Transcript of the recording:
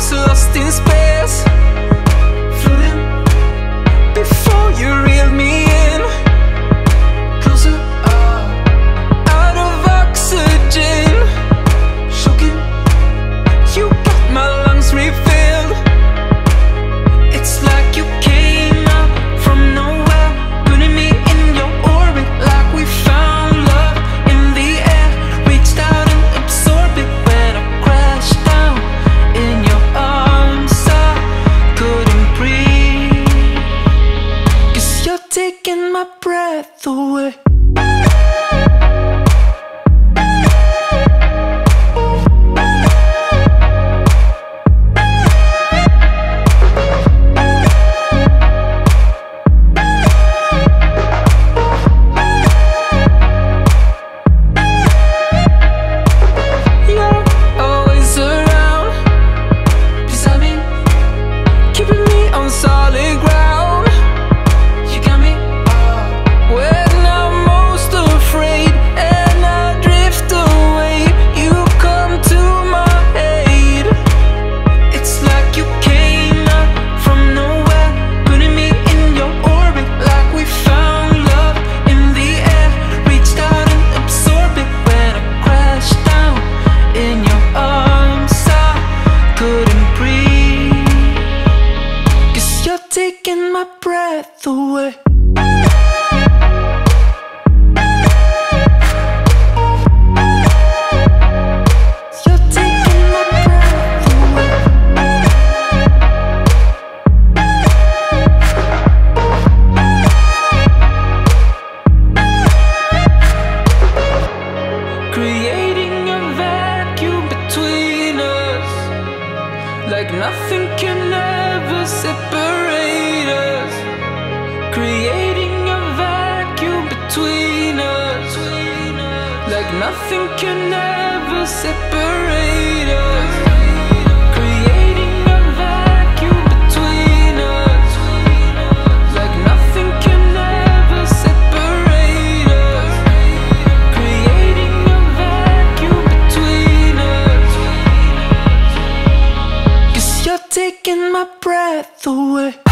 was lost in space, floating before you reeled me in. Closer, out of oxygen, choking. You got my lungs refilled. It's like you came out from nowhere, putting me in your orbit like we found love in the air. Reached out and absorbed it when I crashed down in your arms. I couldn't breathe, 'cause you're taking my breath away. Solid ground, you got me when I'm most afraid and I drift away. You come to my aid. It's like you came out from nowhere, putting me in your orbit like we found love in the air. Reached out and absorbed it when I crashed down in your arms. I couldn't breathe, you're taking my breath away. You're taking my breath away. Creating a vacuum between us, like nothing can ever separate us. Creating a vacuum between us, like nothing can ever separate us. Creating a vacuum between us, like nothing can ever separate us. Creating a vacuum between us, 'cause you're taking my breath away.